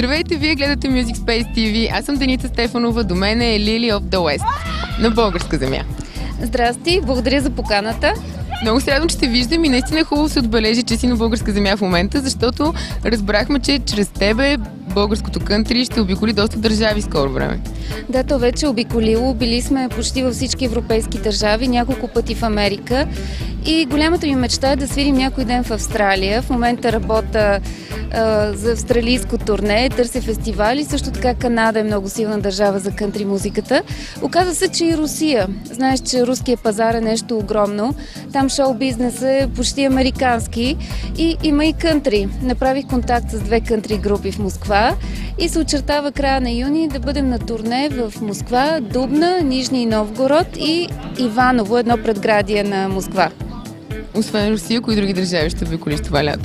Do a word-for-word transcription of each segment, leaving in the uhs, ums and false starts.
Здравейте, вие гледате Music Space ти ви. Аз съм Деница Стефанова, до мен е Lily of the West на българска земя. Здрасти, благодаря за поканата. Много се радвам, че те виждам и наистина е хубаво се отбележи, че си на българска земя в момента, защото разбрахме, че чрез тебе българското кънтри ще обиколи доста държави скоро време. Да, то вече е обиколило. Били сме почти във всички европейски държави, няколко пъти в Америка. И голямата ми мечта е да свирим някой ден в Австралия. В момента работя а, за австралийско турне, търся фестивали. Също така Канада е много силна държава за кънтри музиката. Оказва се, че и Русия. Знаеш, че руския пазар е нещо огромно. Там шоу-бизнесът е почти американски и има и кънтри. Направих контакт с две кънтри групи в Москва и се очертава края на юни да бъдем на турне в Москва, Дубна, Нижний Новгород и Иваново, едно предградие на Москва. Освен Русия, кои други държави ще обиколиш това лято?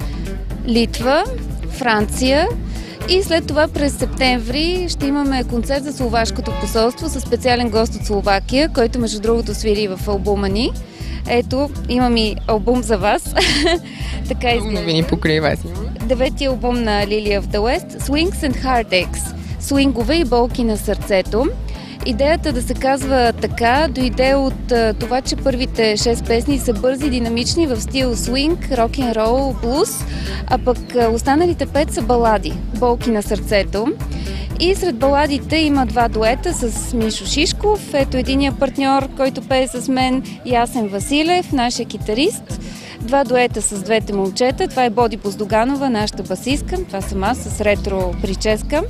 Литва, Франция и след това през септември ще имаме концерт за Словашкото посолство със специален гост от Словакия, който между другото свири в албума ни. Ето, имам и албум за вас. Така изглежда. Новини покрай вас. Деветия албум на Lily of the West, Swings and Heartaches. Свингове и болки на сърцето. Идеята да се казва така дойде от а, това, че първите шест песни са бързи, динамични в стил свинг, рок-н-рол, блуз, а пък а, останалите пет са балади, болки на сърцето. И сред баладите има два дуета с Мишо Шишков, ето единия партньор, който пее с мен, Ясен Василев, нашия китарист. Два дуета с двете момчета, това е Боди Боздоганова, нашата басистка, това съм аз с ретро прическа.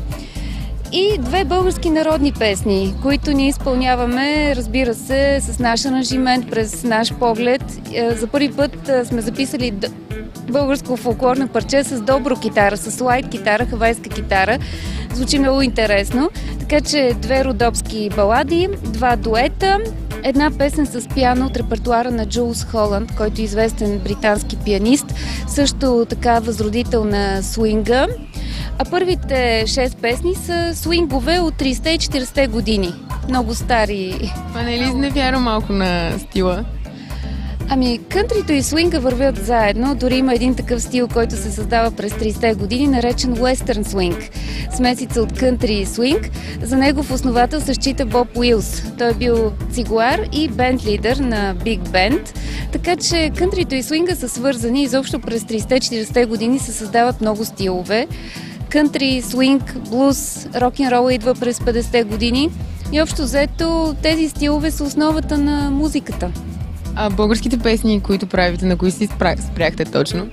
И две български народни песни, които ние изпълняваме, разбира се, с наш аранжимент, през наш поглед. За първи път сме записали българско фолклорно парче с добро китара, с лайт китара, хавайска китара. Звучи много интересно. Така че две родопски балади, два дуета, една песен с пиано от репертуара на Джулс Холанд, който е известен британски пианист, също така възродител на свинга. А първите шест песни са свингове от тридесетте и четиридесетте години. Много стари. Това не е ли изневяра малко на стила? Ами, кънтрито и свинга вървят заедно. Дори има един такъв стил, който се създава през тридесетте години, наречен Western Swing. Смесица от кънтри и свинг. За негов основател се счита Боб Уилс. Той е бил цигуар и бенд лидер на Биг Бенд. Така че кънтрито и свинга са свързани. Изобщо през тридесетте и четиридесетте години се създават много стилове. Кънтри, свинг, блуз, рок-н-рол идва през петдесетте години. И общо взето тези стилове са основата на музиката. А българските песни, които правите, на кои си спряхте точно?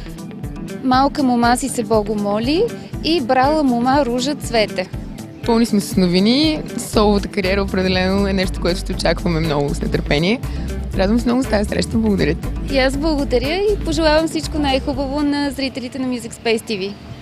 Малка мома си се Богу моли и Брала мома ружа цвете. Пълни сме с новини. Соловата кариера определено е нещо, което ще очакваме много с нетърпение. Радвам се много с тази среща. Благодаря ти. И аз благодаря и пожелавам всичко най-хубаво на зрителите на Music Space ти ви.